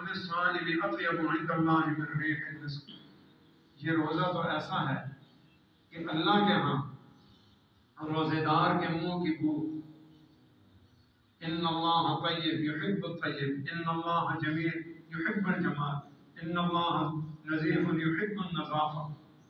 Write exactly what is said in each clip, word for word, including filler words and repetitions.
فم الصائم اطیب عند اللہ من ریح المسک، یہ روزہ تو ایسا ہے کہ اللہ کے ہاں روزے دار کے منہ کی بو، ان اللہ طیب یحب الطیب، ان اللہ جمیل یحب الجمال، ان اللہ نظیف یحب النظافہ،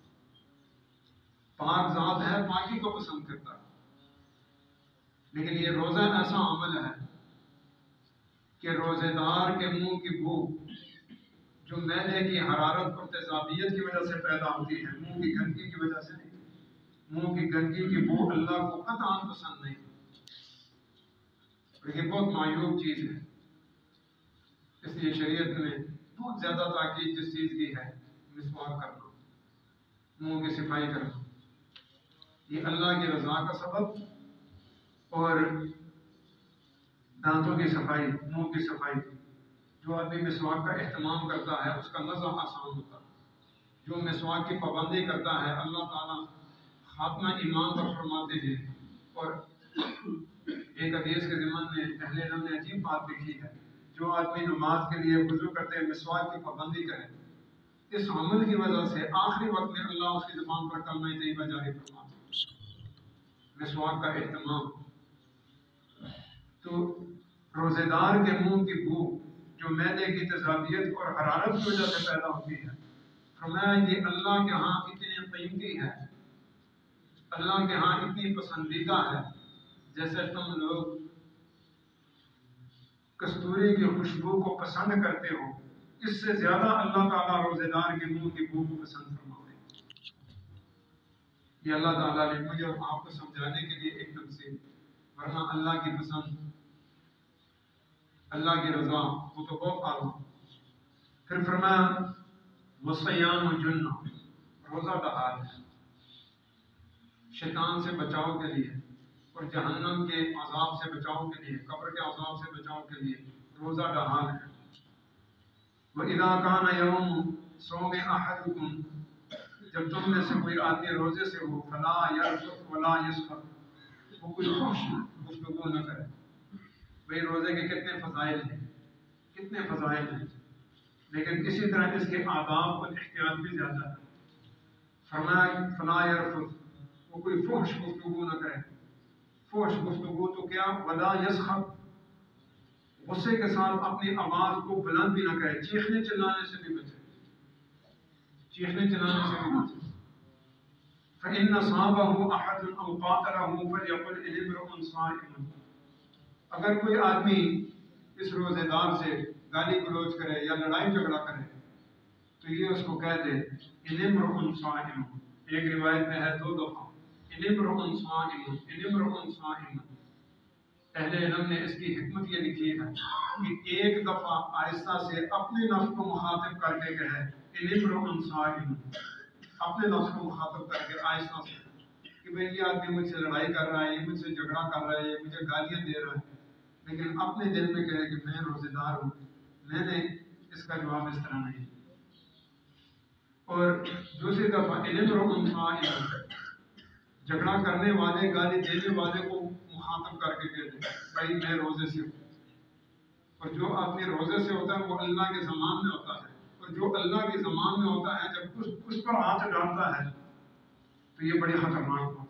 پاک ذات ہے، پاکی کو پسند کرتا ہے۔ لیکن یہ روزہ ایسا عمل ہے کہ روزے دار کے منہ کی بو جو معدے کی حرارت اور تیزابیت کی وجہ سے پیدا ہوتی ہے، منہ کی گندگی کی وجہ سے نہیں، منہ کی گندگی کی بو اللہ کو قطعاً پسند نہیں، اور یہ بہت معیوب چیز ہے۔ اس لیے شریعت میں بہت زیادہ تاکید جس چیز کی ہے، مسواک کرنا، منہ کی صفائی کرنا، یہ اللہ کی رضا کا سبب، اور دانتوں کی صفائی، منہ کی صفائی، جو آدمی مسواک کا اہتمام کرتا ہے اس کا نظم آسان ہوتا ہے۔ جو مسواک کی پابندی کرتا ہے اللہ تعالیٰ خاتمہ ایمان پر فرماتے ہیں۔ اور ایک حدیث کے ضمن میں اہل علم نے عجیب بات لکھی ہے، جو آدمی نماز کے لیے وضو کرتے ہیں مسواک کی پابندی کرے، اس عمل کی وجہ سے آخری وقت میں اللہ اس کی زبان پر کلمہ طیبہ جاری فرماتے ہیں۔ مسواک کا اہتمام، تو روزے دار کے منہ کی بو جو معدے کی تیزابیت اور حرارت کی وجہ سے پیدا ہوتی ہے، فرمایا یہ اللہ کے ہاں اتنی قیمتی ہے، اللہ کے ہاں اتنی پسندیدہ ہے، جیسے تم لوگ کستوری کی خوشبو کو پسند کرتے ہو، اس سے زیادہ اللہ تعالیٰ روزے دار کے منہ کی بو کو پسند فرماتے ہیں۔ یہ اللہ تعالیٰ نے مجھے اور آپ کو سمجھانے کے لیے ایک تفصیل، ورنہ اللہ کی پسند، اللہ کی رضا وہ تو بہت اعلیٰ۔ پھر فرمایا وصیام جنہ، روزہ ڈھال ہے شیطان سے بچاؤ کے لیے اور جہنم کے عذاب سے بچاؤ کے لیے، قبر کے عذاب سے بچاؤ کے لیے روزہ ڈھال ہے۔ وَإِذَا كَانَ يَوْمُ صَوْمِ أَحَدِكُمْ، جب تم میں سے کوئی آدمی روزے سے ہو، فَلَا يَرْفُثْ وَلَا يَسْخَطْ، وہ کوئی فحش گفتگو نہ کرے۔ بھئی روزے کے کتنے فضائل ہیں، کتنے فضائل ہیں، لیکن اسی طرح اس کے آداب اور احتیاط بھی زیادہ ہے۔ فرمایا فَلَا يَرْفُث، وہ کوئی فحش گفتگو نہ کرے۔ فحش گفتگو تو کیا، وَلَا يَسْخَطْ، غصے کے ساتھ اپنی آواز کو بلند بھی نہ کرے، چیخنے چلانے سے بھی بچے، چیخنے چلانے سے بھی بچے۔ فَإِنَّ صَابَهُ أَحَدٌ أَوْ قَاتَلَهُ فَلْيَقُلْ إِنِّي امْرُؤٌ صَائِمٌ، اگر کوئی آدمی اس روزے دار سے گالی گلوچ کرے یا لڑائی جھگڑا کرے تو یہ اس کو کہہ دے إِنِّي امْرُؤٌ صَائِمٌ، ایک روایت میں ہے دو دفعہ إِنِّي امْرُؤٌ صَائِمٌ، إِنِّي امْرؤٌ صَائِمٌ۔ اہل علم نے اس کی حکمت یہ لکھی ہے کہ ایک دفعہ آہستہ سے اپنے نفس کو مخاطب کر کے کہے إِنِّي امْرؤٌ صَائِمٌ، اپنے نفس کو مخاطب کر کے آہستہ سے کہ بھئی یہ آدمی مجھ سے لڑائی کر رہا ہے، یہ مجھ سے جھگڑا کر رہا ہے، یہ مجھے گالیاں دے رہا ہے، لیکن اپنے دل میں کہے کہ میں روزے دار ہوں، میں نے اس کا جواب اس طرح نہیں۔ اور دوسری دفعہ إِنِّي امْرؤٌ صَائِمٌ، جھگڑا کرنے والے، گالی دینے والے کو مخاطب کر کے کہہ دے بھائی میں روزے سے ہوں۔ اور جو آدمی روزے سے ہوتا ہے وہ اللہ کے زمان میں ہوتا ہے، اور جو اللہ کے زمان میں ہوتا ہے جب اس, اس پر ہاتھ ڈالتا ہے تو یہ بڑی خطرناک بات ہے۔